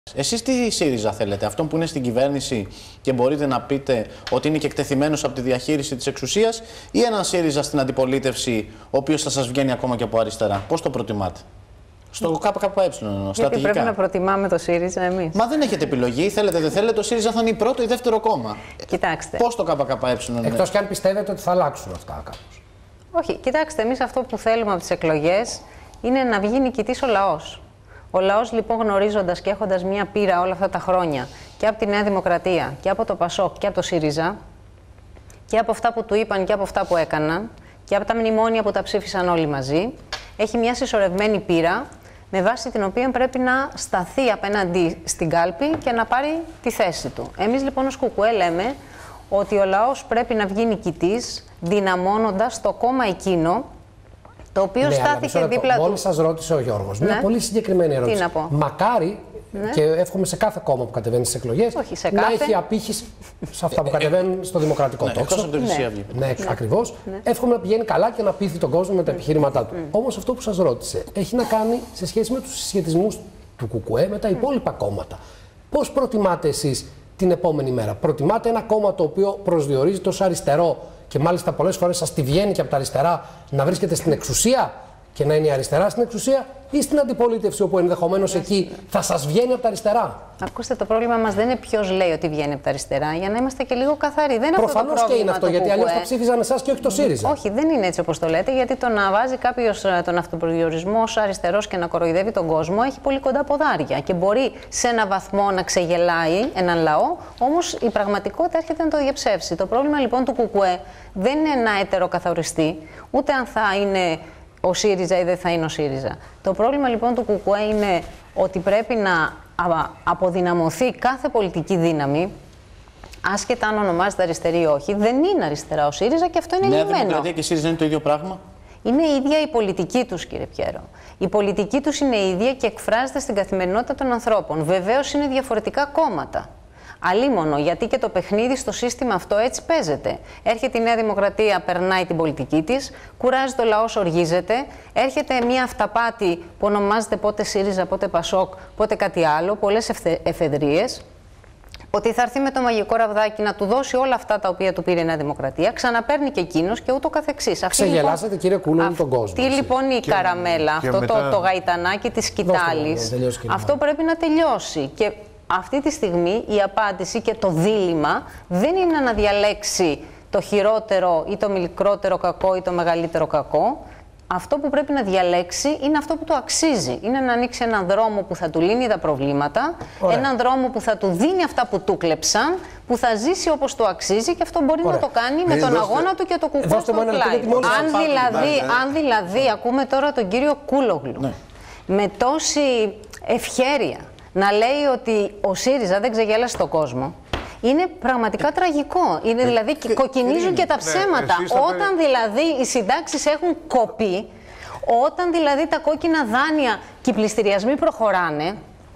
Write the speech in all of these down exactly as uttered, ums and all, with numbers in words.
Εσείς τι ΣΥΡΙΖΑ θέλετε, αυτόν που είναι στην κυβέρνηση και μπορείτε να πείτε ότι είναι και εκτεθειμένος από τη διαχείριση της εξουσίας, ή έναν ΣΥΡΙΖΑ στην αντιπολίτευση, ο οποίος θα σας βγαίνει ακόμα και από αριστερά? Πώς το προτιμάτε? Στο ΚΚΕ, γιατί πρέπει να προτιμάμε το ΣΥΡΙΖΑ εμείς. Μα δεν έχετε επιλογή, θέλετε δεν θέλετε, το ΣΥΡΙΖΑ θα είναι η πρώτο ή δεύτερο κόμμα. Κοιτάξτε. Πώς το ΚΚΕ? Εκτός κι αν πιστεύετε ότι θα αλλάξουν αυτά κάπως. Όχι, κοιτάξτε, εμείς αυτό που θέλουμε από τις εκλογές είναι να βγει νικητής ο λαός. Ο λαός λοιπόν, γνωρίζοντας και έχοντας μία πείρα όλα αυτά τα χρόνια και από τη Νέα Δημοκρατία και από το ΠΑΣΟΚ και από το ΣΥΡΙΖΑ και από αυτά που του είπαν και από αυτά που έκαναν και από τα μνημόνια που τα ψήφισαν όλοι μαζί, έχει μια συσσωρευμένη πείρα με βάση την οποία πρέπει να σταθεί απέναντι στην κάλπη και να πάρει τη θέση του. Εμείς λοιπόν ως ΚΚΕ λέμε ότι ο λαός πρέπει να βγει νικητής δυναμώνοντας το κόμμα εκείνο το οποίο ναι, στάθηκε δίπλα του. Μόλις σας ρώτησε ο Γιώργος, ναι. μια πολύ συγκεκριμένη ερώτηση. Τι να πω. Μακάρι, ναι. και εύχομαι σε κάθε κόμμα που κατεβαίνει στις εκλογές, όχι, σε να κάθε... έχει απήχηση σε αυτά που κατεβαίνουν στο δημοκρατικό ναι, τόξο. Ναι, ναι, ναι. ακριβώς. Ναι. Εύχομαι να πηγαίνει καλά και να πείθει τον κόσμο με τα επιχειρήματά του. Mm. Όμως αυτό που σας ρώτησε έχει να κάνει σε σχέση με τους συσχετισμούς του ΚΚΕ με τα υπόλοιπα mm. κόμματα. Πώς προτιμάτε εσείς την επόμενη μέρα? Προτιμάτε ένα κόμμα το οποίο προσδιορίζεται ως αριστερό και μάλιστα πολλές φορές σας τη βγαίνει και από τα αριστερά να βρίσκεται στην εξουσία και να είναι η αριστερά στην εξουσία, ή στην αντιπολίτευση όπου ενδεχομένως εκεί θα σας βγαίνει από τα αριστερά? Ακούστε, το πρόβλημα μας δεν είναι ποιος λέει ότι βγαίνει από τα αριστερά, για να είμαστε και λίγο καθαροί. Δεν είναι προφανώς αυτό το και είναι αυτό, γιατί αλλιώς θα ψήφιζαν εσάς και όχι το ΣΥΡΙΖΑ. Όχι, δεν είναι έτσι όπως το λέτε, γιατί το να βάζει κάποιος τον αυτοπροσδιορισμό ως αριστερός και να κοροϊδεύει τον κόσμο έχει πολύ κοντά ποδάρια και μπορεί σε ένα βαθμό να ξεγελάει έναν λαό, όμως η πραγματικότητα έρχεται να το διαψεύσει. Το πρόβλημα λοιπόν του ΚΚΕ δεν είναι να ετεροκαθοριστεί, ούτε αν θα είναι ο ΣΥΡΙΖΑ ή δεν θα είναι ο ΣΥΡΙΖΑ. Το πρόβλημα λοιπόν του ΚΚΕ είναι ότι πρέπει να αποδυναμωθεί κάθε πολιτική δύναμη, άσχετα αν ονομάζεται αριστερή ή όχι. Δεν είναι αριστερά ο ΣΥΡΙΖΑ και αυτό είναι Νέα λυμμένο. Δημοκρατία και ΣΥΡΙΖΑ είναι το ίδιο πράγμα? Είναι η ίδια η πολιτική τους, κύριε Πιέρο. Η πολιτική τους είναι η ίδια και εκφράζεται στην καθημερινότητα των ανθρώπων. Βεβαίως είναι διαφορετικά κόμματα. Αλίμονο, γιατί και το παιχνίδι στο σύστημα αυτό έτσι παίζεται. Έρχεται η Νέα Δημοκρατία, περνάει την πολιτική της, κουράζει το λαό, οργίζεται. Έρχεται μια αυταπάτη που ονομάζεται πότε ΣΥΡΙΖΑ, πότε ΠΑΣΟΚ, πότε κάτι άλλο, πολλές εφεδρίες. Ότι θα έρθει με το μαγικό ραβδάκι να του δώσει όλα αυτά τα οποία του πήρε η Νέα Δημοκρατία, ξαναπαίρνει και εκείνος και ούτω καθεξής. Ξεγελάσατε, λοιπόν, κύριε Κούλογλου, τον κόσμο. Τι λοιπόν η και, καραμέλα, και αυτό μετά... το, το γαϊτανάκι της σκητάλης, αυτό πρέπει να τελειώσει. Και αυτή τη στιγμή η απάντηση και το δίλημμα δεν είναι να διαλέξει το χειρότερο ή το μικρότερο κακό ή το μεγαλύτερο κακό. Αυτό που πρέπει να διαλέξει είναι αυτό που του αξίζει. Είναι να ανοίξει έναν δρόμο που θα του λύνει τα προβλήματα, Ωραία. έναν δρόμο που θα του δίνει αυτά που του κλέψαν, που θα ζήσει όπως του αξίζει και αυτό μπορεί Ωραία. να το κάνει με τον δώστε... αγώνα του και το κουκκό στο πλάι. Αν δηλαδή, αν δηλαδή ακούμε τώρα τον κύριο Κούλογλου ναι. με τόση ευχέρεια να λέει ότι ο ΣΥΡΙΖΑ δεν ξεγέλασε τον κόσμο, είναι πραγματικά τραγικό. Είναι δηλαδή και κοκκινίζουν και τα ψέματα. Ναι, όταν δηλαδή οι συντάξεις έχουν κοπεί, όταν δηλαδή τα κόκκινα δάνεια και οι πληστηριασμοί προχωράνε,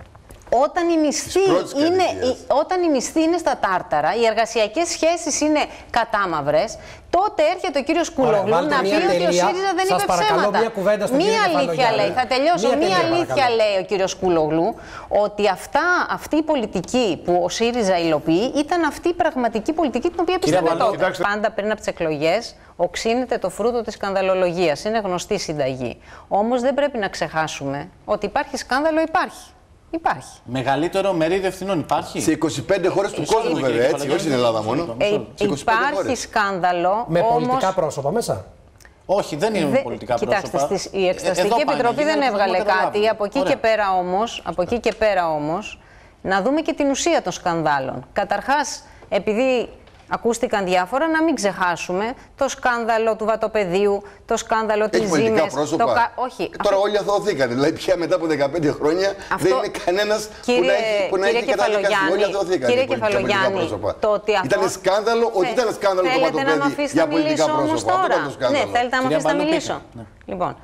όταν οι μισθοί είναι, όταν οι μισθοί είναι στα τάρταρα, οι εργασιακές σχέσεις είναι κατάμαυρες, τότε έρχεται ο κύριος Κούλογλου να πει ότι ο ΣΥΡΙΖΑ δεν είπε ψέματα. Μία αλήθεια λέει, θα τελειώσω, μία, μία αλήθεια λέει ο κύριος Κούλογλου, ότι αυτά, αυτή η πολιτική που ο ΣΥΡΙΖΑ υλοποιεί ήταν αυτή η πραγματική πολιτική την οποία πιστεύω τότε. Πάντα πριν από τις εκλογές οξύνεται το φρούτο της σκανδαλολογίας. Είναι γνωστή συνταγή. Όμως δεν πρέπει να ξεχάσουμε ότι υπάρχει σκάνδαλο, υπάρχει. Υπάρχει. Μεγαλύτερο μερίδιο ευθυνών υπάρχει. Σε είκοσι πέντε χώρες του κόσμου, βέβαια, έτσι, όχι στην Ελλάδα μόνο. Ε, υπάρχει χώρες. Σκάνδαλο. Με όμως... πολιτικά πρόσωπα μέσα. Όχι, δεν είναι Δε... πολιτικά Κοιτάξτε, πρόσωπα. Κοιτάξτε, η Εξεταστική ε, Επιτροπή δεν έβγαλε κάτι. Από εκεί, και πέρα όμως, από εκεί και πέρα όμως, να δούμε και την ουσία των σκανδάλων. Καταρχάς, επειδή ακούστηκαν διάφορα, να μην ξεχάσουμε το σκάνδαλο του βατοπεδίου, το σκάνδαλο της Ζήμες. Το... Όχι. Τώρα όλοι αθωωθήκατε. Δηλαδή, πια μετά από δεκαπέντε χρόνια αυτό... δεν είναι κανένας κύριε... που να έχει, που να έχει καταδικαστεί. Όλοι αθωωθήκατε. Κύριε Κεφαλογιάννη, το ότι αυτό... Ήταν σκάνδαλο, ότι ήταν σκάνδαλο το βατοπέδι για πολιτικά πρόσωπα. Ναι, θέλετε να με αφήσετε να μιλήσω. Λοιπόν,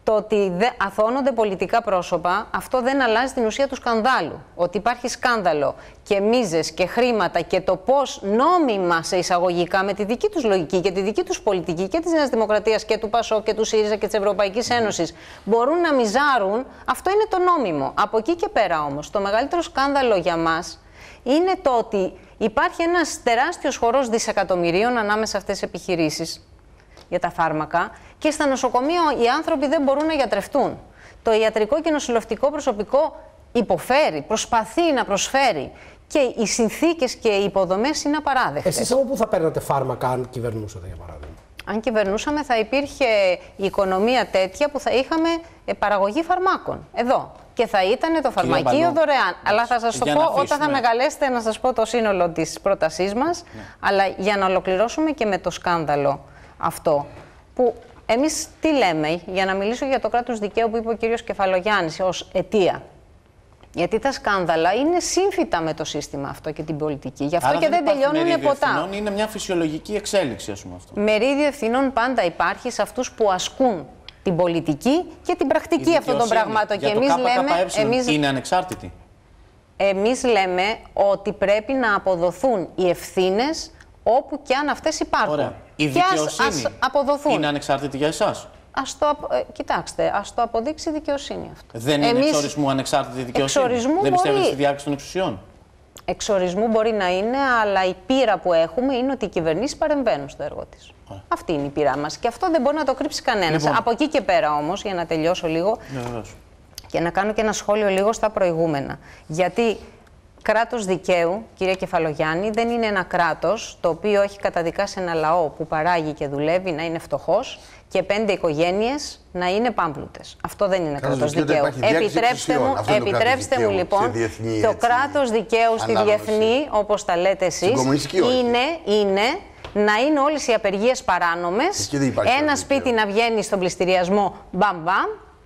Το ότι αθώνονται πολιτικά πρόσωπα, αυτό δεν αλλάζει την ουσία του σκανδάλου. Ότι υπάρχει σκάνδαλο και μίζες και χρήματα και το πώς νόμιμα σε εισαγωγικά με τη δική τους λογική και τη δική τους πολιτική και της Νέας Δημοκρατίας και του ΠΑΣΟΚ και του ΣΥΡΙΖΑ και της Ευρωπαϊκής Ένωσης μπορούν να μιζάρουν, αυτό είναι το νόμιμο. Από εκεί και πέρα όμως, το μεγαλύτερο σκάνδαλο για μας είναι το ότι υπάρχει ένας τεράστιος χορός δισεκατομμυρίων ανάμεσα σε αυτές τις επιχειρήσεις για τα φάρμακα και στα νοσοκομεία οι άνθρωποι δεν μπορούν να γιατρευτούν. Το ιατρικό και νοσηλευτικό προσωπικό υποφέρει, προσπαθεί να προσφέρει και οι συνθήκες και οι υποδομές είναι απαράδεκτες. Εσείς από πού θα παίρνατε φάρμακα αν κυβερνούσατε, για παράδειγμα? Αν κυβερνούσαμε θα υπήρχε η οικονομία τέτοια που θα είχαμε παραγωγή φαρμάκων εδώ. Και θα ήταν το φαρμακείο δωρεάν. Αλλά θα σας το πω όταν αφήσουμε. θα μεγαλέσετε να σας πω το σύνολο της πρότασής μας. Ναι. Αλλά για να ολοκληρώσουμε και με το σκάνδαλο αυτό, που εμείς τι λέμε, για να μιλήσω για το κράτος δικαίου που είπε ο κύριος Κεφαλογιάννης ως αιτία. Γιατί τα σκάνδαλα είναι σύμφυτα με το σύστημα αυτό και την πολιτική. Γι' αυτό Άρα και δεν, δεν τελειώνουν ποτέ. Είναι μια φυσιολογική εξέλιξη, ας πούμε αυτό. Μερίδιο ευθυνών πάντα υπάρχει σε αυτούς που ασκούν την πολιτική και την πρακτική αυτών των πραγμάτων. Για και το εμείς λέμε. Εμείς... είναι ανεξάρτητη. Εμείς λέμε ότι πρέπει να αποδοθούν οι ευθύνες όπου και αν αυτές υπάρχουν. Ωραία. Η δικαιοσύνη ας, ας αποδοθούν. είναι ανεξάρτητη για εσάς? Ας το, ε, κοιτάξτε, ας το αποδείξει η δικαιοσύνη αυτό. Δεν είναι Εμείς... εξορισμού ανεξάρτητη δικαιοσύνη? Εξορισμού δεν πιστεύετε μπορεί... στη διάκριση των εξουσιών? Εξορισμού μπορεί να είναι, αλλά η πείρα που έχουμε είναι ότι οι κυβερνήσεις παρεμβαίνουν στο έργο της. Ωραία. Αυτή είναι η πείρα μας και αυτό δεν μπορεί να το κρύψει κανένας. Λοιπόν. Από εκεί και πέρα όμως, για να τελειώσω λίγο ναι, και να κάνω και ένα σχόλιο λίγο στα προηγούμενα. Γιατί κράτος δικαίου, κύριε Κεφαλογιάννη, δεν είναι ένα κράτος το οποίο έχει καταδικάσει ένα λαό που παράγει και δουλεύει να είναι φτωχός και πέντε οικογένειες να είναι πάμπλουτες. Αυτό δεν είναι κράτος δικαίου. Επιτρέψτε μου, επιτρέψτε μου λοιπόν, το κράτος δικαίου στη διεθνή, όπως τα λέτε εσείς, είναι, είναι να είναι όλες οι απεργίες παράνομες, ένα σπίτι να βγαίνει στον πληστηριασμό μπαμ μπαμ,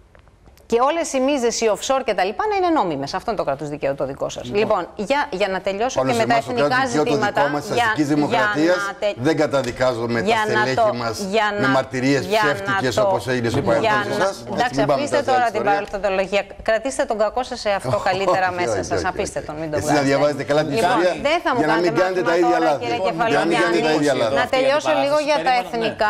και όλες οι μίζες, οι offshore και τα λοιπά να είναι νόμιμες. Αυτό είναι το κράτος δικαίου το δικό σας. Λοιπόν, λοιπόν για, για να τελειώσω όλες και με τα εθνικά το ζητήματα. Το δικό μας της αστικής δημοκρατίας τε... δεν καταδικάζουμε τα στελέχη το... μας με μαρτυρίες ψεύτικες το... όπως έγινε στο παρελθόν σας. Εντάξει, αφήστε τώρα την παρελθοντολογία. Κρατήστε τον κακό σας σε αυτό καλύτερα μέσα σας. Αφήστε τον, μην τον βγάζετε. Εσείς να διαβάζετε καλά την ιστορία για να μην κάνετε τα ίδια λάθη. Να τελειώσω λίγο για τα εθνικά.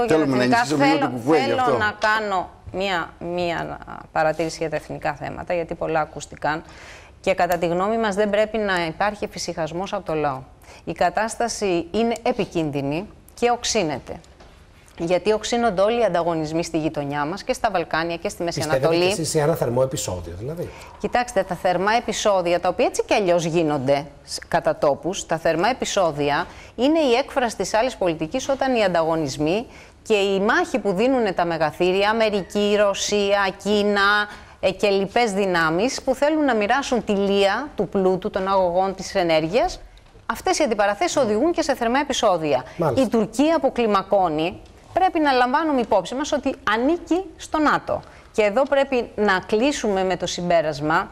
Θέλω να κάνω Μία, μία παρατήρηση για τα εθνικά θέματα, γιατί πολλά ακούστηκαν και κατά τη γνώμη μας δεν πρέπει να υπάρχει εφησυχασμός από το λαό. Η κατάσταση είναι επικίνδυνη και οξύνεται. Γιατί οξύνονται όλοι οι ανταγωνισμοί στη γειτονιά μας και στα Βαλκάνια και στη Μέση Ανατολή. Πιστεύετε και εσείς σε ένα θερμό επεισόδιο, δηλαδή? Κοιτάξτε, τα θερμά επεισόδια, τα οποία έτσι κι αλλιώς γίνονται κατά τόπους, τα θερμά επεισόδια είναι η έκφραση της άλλης πολιτικής όταν οι ανταγωνισμοί και η μάχη που δίνουν τα μεγαθύρια, Αμερική, Ρωσία, Κίνα ε, και λοιπές δυνάμεις που θέλουν να μοιράσουν τη λία του πλούτου, των αγωγών της ενέργειας, αυτές οι αντιπαραθέσεις οδηγούν και σε θερμά επεισόδια. Μάλιστα. Η Τουρκία που κλιμακώνει, πρέπει να λαμβάνουμε υπόψη μας ότι ανήκει στο ΝΑΤΟ. Και εδώ πρέπει να κλείσουμε με το συμπέρασμα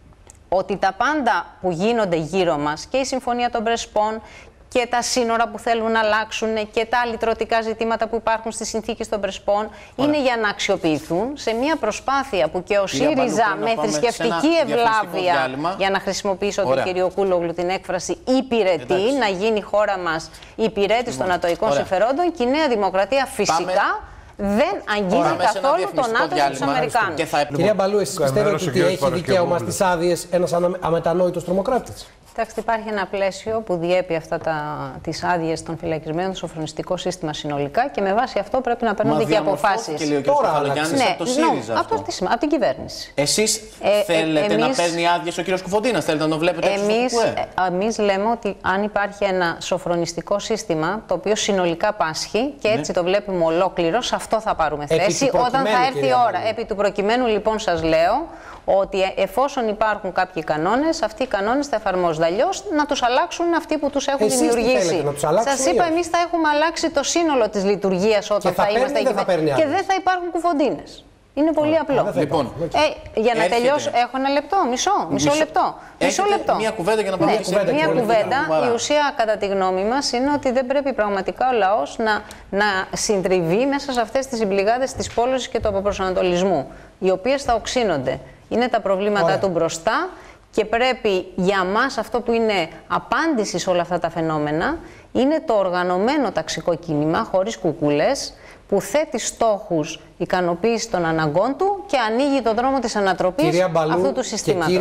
ότι τα πάντα που γίνονται γύρω μας και η Συμφωνία των Πρεσπών και τα σύνορα που θέλουν να αλλάξουν και τα λυτρωτικά ζητήματα που υπάρχουν στις συνθήκες των Πρεσπών είναι για να αξιοποιηθούν σε μια προσπάθεια που και ο ΣΥΡΙΖΑ με θρησκευτική ευλάβεια, για να χρησιμοποιήσω τον κύριο Κούλογλου την έκφραση, υπηρετεί να γίνει η χώρα μας υπηρέτης των ατοικών συμφερόντων και η Νέα Δημοκρατία φυσικά Πάμε. δεν αγγίζει καθόλου τον ΝΑΤΟ και τους Αμερικάνους. Κυρία Μπαλού, εσείς πιστεύετε ότι έχει δικαίωμα στις άδειες ένας αμετανόητος τρομοκράτης? Κοιτάξτε, υπάρχει ένα πλαίσιο που διέπει αυτά τα, τις άδειες των φυλακισμένων, το σοφρονιστικό σύστημα συνολικά και με βάση αυτό πρέπει να παίρνονται και αποφάσεις. Και τώρα, ναι, από το ΣΥΡΙΖΑ. No, από, από την κυβέρνηση. Εσείς ε, θέλετε ε, εμείς, να παίρνει άδειες ο κύριος Κουφοντίνας, θέλετε να το βλέπετε εμείς, ε, εμείς λέμε ότι αν υπάρχει ένα σοφρονιστικό σύστημα το οποίο συνολικά πάσχει και έτσι ναι. το βλέπουμε ολόκληρο, σε αυτό θα πάρουμε θέση όταν θα έρθει η ώρα. Επί του προκειμένου, λοιπόν, σας λέω ότι εφόσον υπάρχουν κάποιοι κανόνες, αυτοί οι κανόνες θα εφαρμόζονται. Αλλιώς να τους αλλάξουν αυτοί που τους έχουν εσείς δημιουργήσει. Σας είπα, εμείς θα έχουμε αλλάξει το σύνολο της λειτουργίας όταν θα, θα είμαστε εκεί και δεν θα υπάρχουν κουφοντίνες. Είναι πολύ Ωραία. απλό. Λοιπόν, ε, για να έρχεται... τελειώσω, έχω ένα λεπτό, μισό, μισό, μισό λεπτό. Μισό λεπτό. Μία κουβέντα για να πάμε. Ναι, κουβέντα, μία κουβέντα. Η ουσία, κατά τη γνώμη μας, είναι ότι δεν πρέπει πραγματικά ο λαός να, να συντριβεί μέσα σε αυτές τις συμπληγάδες της πόλωσης και του αποπροσανατολισμού, οι οποίες θα οξύνονται. Είναι τα προβλήματα Ωραία. του μπροστά. Και πρέπει για μας αυτό που είναι απάντηση σε όλα αυτά τα φαινόμενα είναι το οργανωμένο ταξικό κίνημα, χωρίς κουκούλες, που θέτει στόχους ικανοποίηση των αναγκών του και ανοίγει τον δρόμο της ανατροπής αυτού του συστήματος.